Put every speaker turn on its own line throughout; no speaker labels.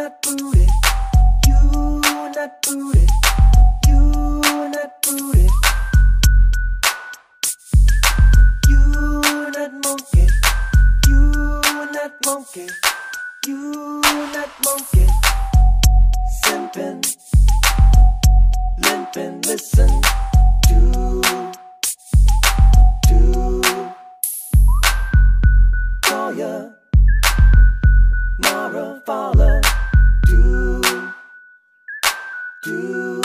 not booty. You not booty. You not booty. You not monkey. You not monkey. You not monkey. Simpin', limpin', listen. Do call ya Mara Fowler. Do girl.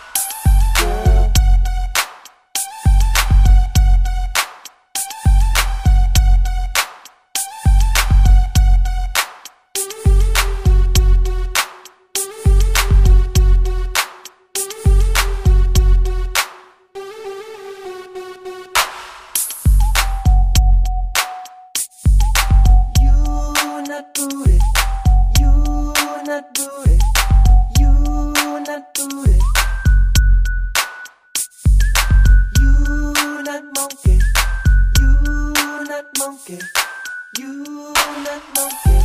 Not booty, you not booty, you not booty, you not monkey, you not monkey, you not monkey.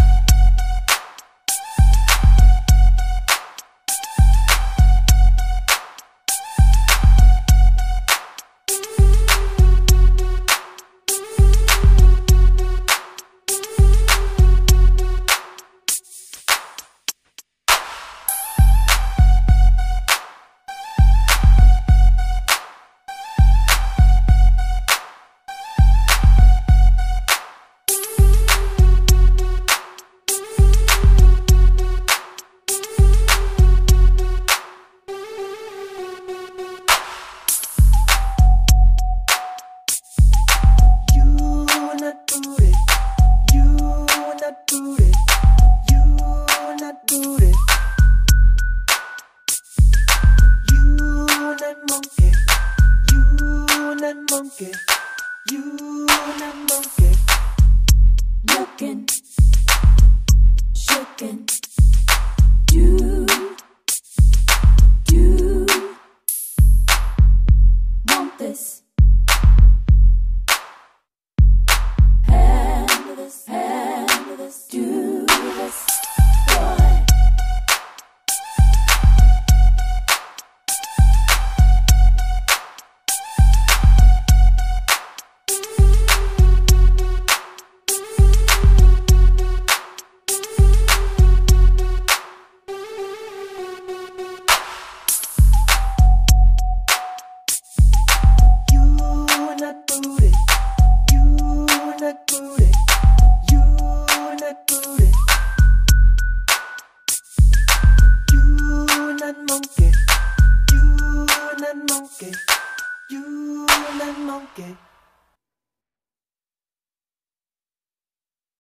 Monkey, you not monkey.
Looking, shaking, do, want this, handle this, do this, boy.
Not booty, you not booty, you not booty, you not monkey, you not monkey, you not monkey.